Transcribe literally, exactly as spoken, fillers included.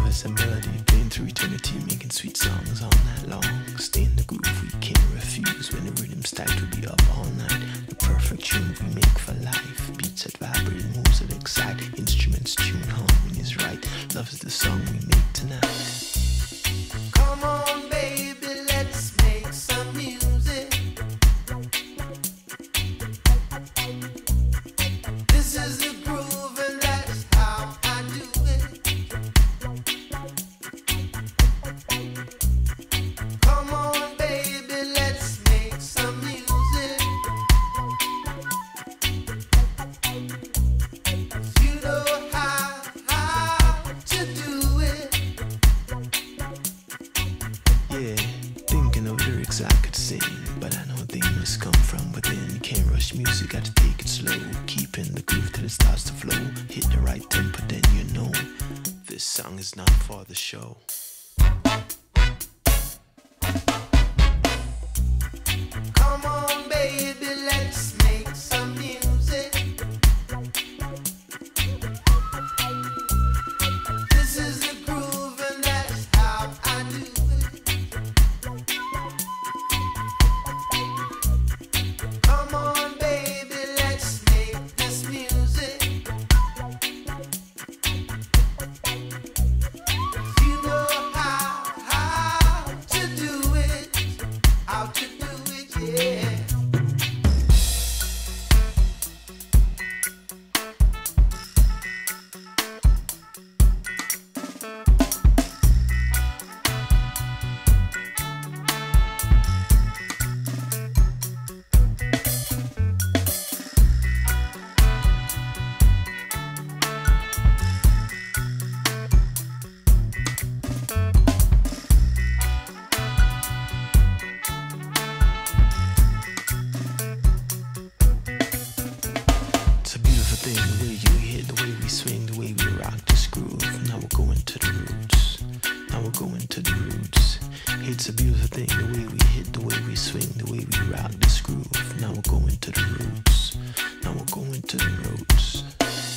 as a melody playing through eternity, making sweet songs all night long. Stay in the groove, we can't refuse. When the rhythm's tight, we'll be up all night. The perfect tune we make for life. Beats that vibrate, moves that excite. Instruments tune, harmony's right. Love is the song we make tonight. Come on, baby, let's make some music. This is the groove and that's how I do it. Come on, baby, let's make some music. You know how, how to do it. Yeah, thinking of lyrics I could sing, but I know they must come from within. Can't rush music, got to take it slow. Keeping the groove till it starts to flow. Hit the right tempo, then you know this song is not for the show. Come on, baby, let's make some music. This is the groove and that's how I do it. Come on, baby, let's make this music. You know how, how to do it, how to do it, yeah. It's a beautiful thing, the way you hit, the way we swing, the way we rock this groove. Now we're going to the roots. Now we're going to the roots. It's a beautiful thing, the way we hit, the way we swing, the way we rock this groove. Now we're going to the roots. Now we're going to the roots.